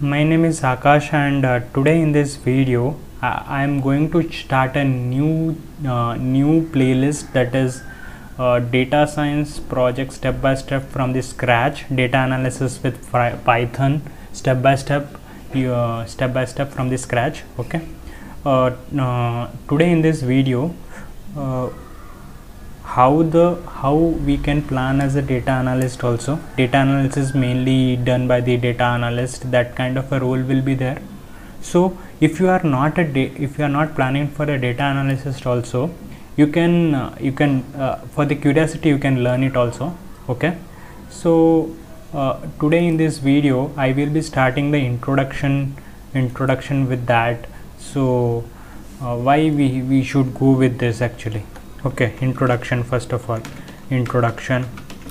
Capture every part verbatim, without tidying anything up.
My name is Akash, and uh, today in this video I am going to start a new uh, new playlist, that is uh, data science project step by step from the scratch, data analysis with Python step by step uh, step by step from the scratch. Okay, uh, uh, today in this video uh, how the how we can plan as a data analyst. Also, data analysis mainly done by the data analyst, that kind of a role will be there. So if you are not a if you are not planning for a data analyst also, you can uh, you can uh, for the curiosity you can learn it also. Okay, so uh, today in this video I will be starting the introduction introduction with that. So uh, why we we should go with this actually. Okay, introduction. First of all, introduction.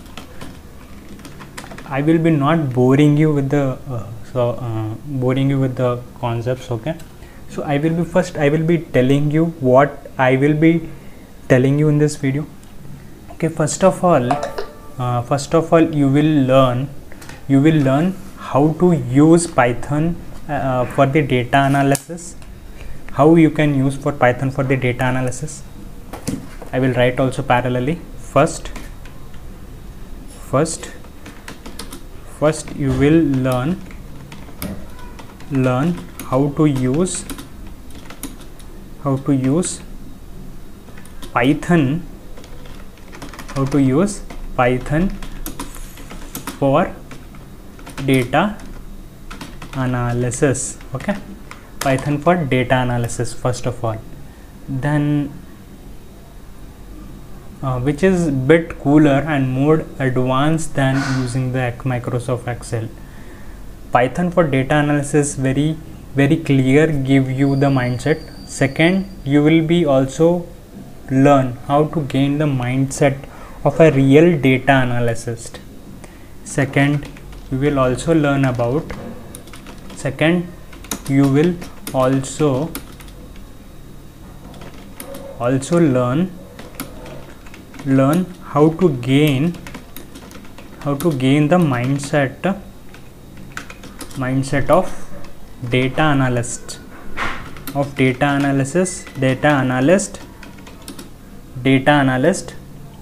I will be not boring you with the uh, so uh, boring you with the concepts. Okay, so I will be first I will be telling you what I will be telling you in this video. Okay, first of all uh, first of all you will learn you will learn how to use Python uh, for the data analysis, how you can use for Python for the data analysis. I will write also parallelly. First, first, first you will learn learn how to use how to use Python how to use Python for data analysis. Okay, Python for data analysis first of all. Then Uh, which is bit cooler and more advanced than using the Microsoft Excel. Python for data analysis very very clear, give you the mindset. Second, you will be also learn how to gain the mindset of a real data analyst. Second, you will also learn about second you will also also learn learn how to gain how to gain the mindset mindset of data analyst of data analysis data analyst data analyst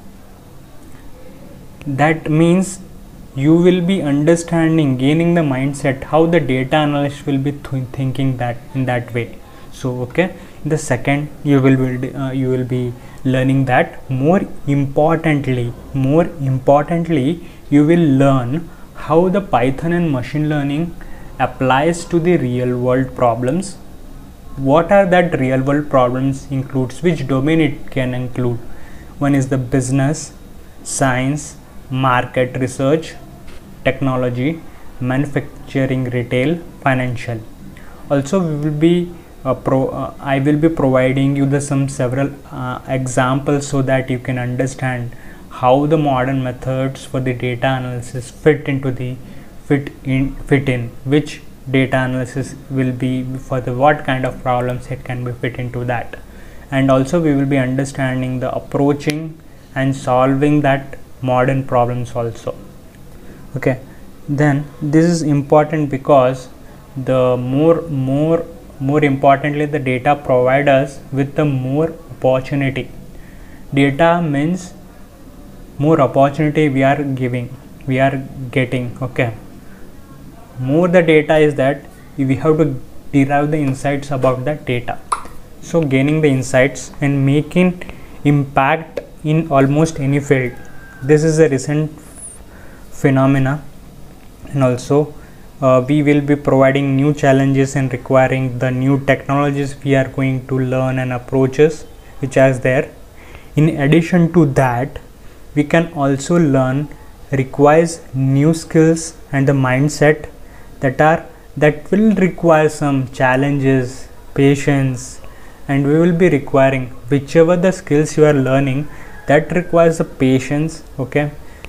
that means you will be understanding, gaining the mindset how the data analyst will be th thinking that in that way. So okay, the second you will be uh, you will be learning that. More importantly more importantly you will learn how the Python and machine learning applies to the real world problems. What are that real world problems includes, which domain it can include. One is the business, science, market research, technology, manufacturing, retail, financial. Also we will be Uh, pro, uh, I will be providing you the some several uh, examples so that you can understand how the modern methods for the data analysis fit into the fit in fit in which data analysis will be for the what kind of problems it can be fit into that. And also we will be understanding the approaching and solving that modern problems also. Okay, then this is important because the more more more importantly the data provide us with the more opportunity. Data means more opportunity we are giving we are getting. Okay, more the data is that we have to derive the insights about that data. So gaining the insights and making impact in almost any field, this is a recent phenomena. And also Uh, we will be providing new challenges and requiring the new technologies we are going to learn and approaches which are there. In addition to that, we can also learn requires new skills and the mindset that are that will require some challenges, patience, and we will be requiring whichever the skills you are learning that requires the patience. Okay,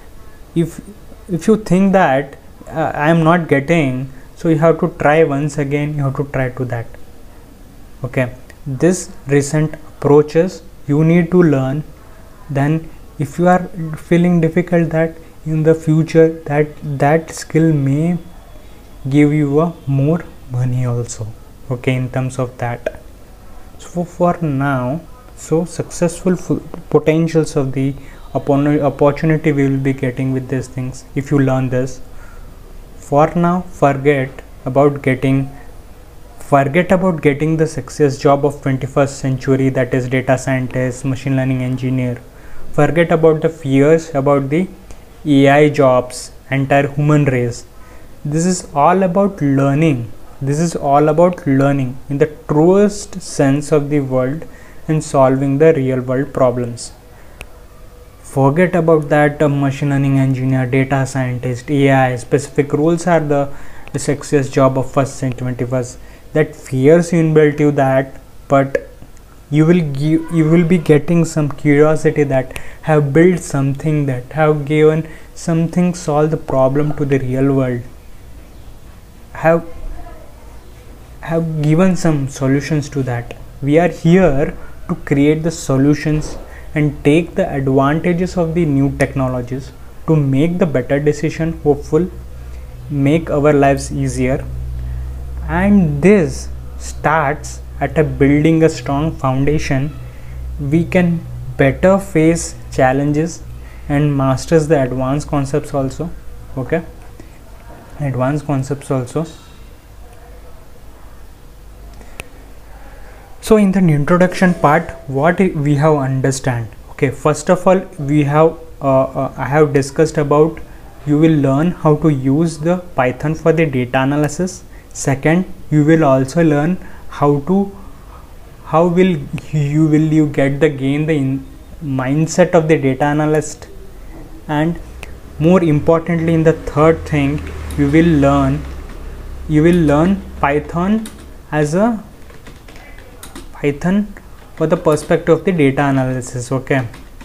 if if you think that Uh, I am not getting, so you have to try once again, you have to try to that. Okay, this recent approaches you need to learn. Then if you are feeling difficult that in the future that that skill may give you a more money also, okay, in terms of that. So for now, so successful potentials of the opportunity we will be getting with these things if you learn this. For now, forget about getting forget about getting the success job of twenty-first century, that is data scientist, machine learning engineer. Forget about the fears about the A I jobs, entire human race. This is all about learning. This is all about learning in the truest sense of the word and solving the real world problems. Forget about that uh, machine learning engineer, data scientist, A I specific roles are the, the success job of first and twenty-first. That fears you inbuilt you that, but you will give you will be getting some curiosity that have built something, that have given something, solve the problem to the real world, have have given some solutions to that. We are here to create the solutions and take the advantages of the new technologies to make the better decision, hopeful, make our lives easier. And this starts at a building a strong foundation. We can better face challenges and masters the advanced concepts also, okay, advanced concepts also. So in the introduction part, what we have understand, okay, first of all we have uh, uh, I have discussed about you will learn how to use the Python for the data analysis. Second, you will also learn how to how will you will you get the gain the in mindset of the data analyst. And more importantly, in the third thing, you will learn you will learn Python as a Python for the perspective of the data analysis, okay.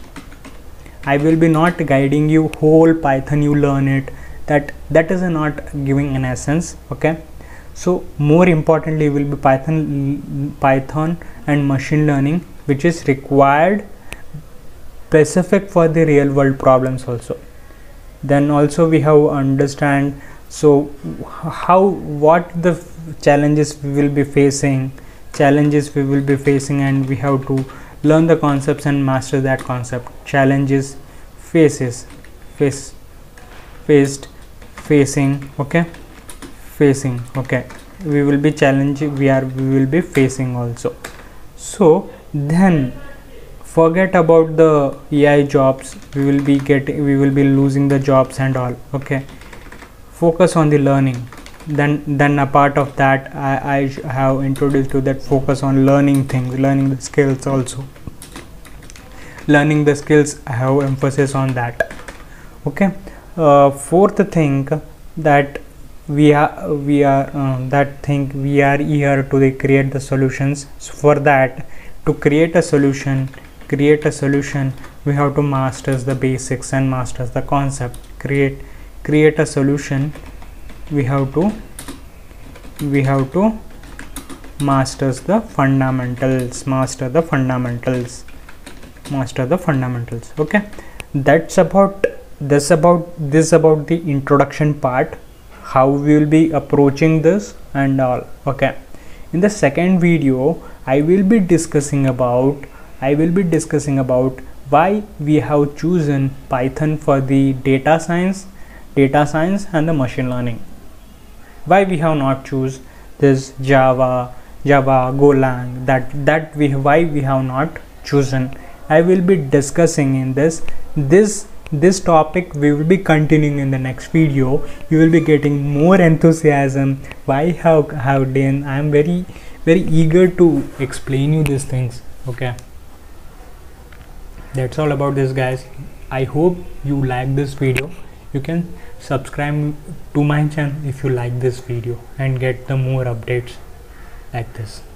I will be not guiding you whole Python, you learn it, that that is not giving an essence, okay. So more importantly will be Python Python and machine learning, which is required specific for the real world problems also. Then also we have understand so how what the challenges we will be facing challenges we will be facing and we have to learn the concepts and master that concept. Challenges, faces, face faced, facing, okay, facing, okay, we will be challenging, we are we will be facing also. So then forget about the A I jobs, we will be getting we will be losing the jobs and all, okay. Focus on the learning. Then then a part of that I, I have introduced to that, focus on learning things, learning the skills also. Learning the skills, I have emphasis on that, okay. Uh, fourth thing that we are we are uh, that thing we are here to the create the solutions. So for that, to create a solution create a solution we have to master the basics and master the concept. Create create a solution we have to we have to masters the fundamentals master the fundamentals master the fundamentals okay. That's about this about this about the introduction part, how we will be approaching this and all, okay. In the second video I will be discussing about I will be discussing about why we have chosen Python for the data science data science and the machine learning. Why we have not choose this Java, Java, Golang, that that we why we have not chosen. I will be discussing in this this this topic. We will be continuing in the next video. You will be getting more enthusiasm. Why have have done? I am very very eager to explain you these things. Okay. That's all about this, guys. I hope you like this video. You can subscribe to my channel if you like this video and get the more updates like this.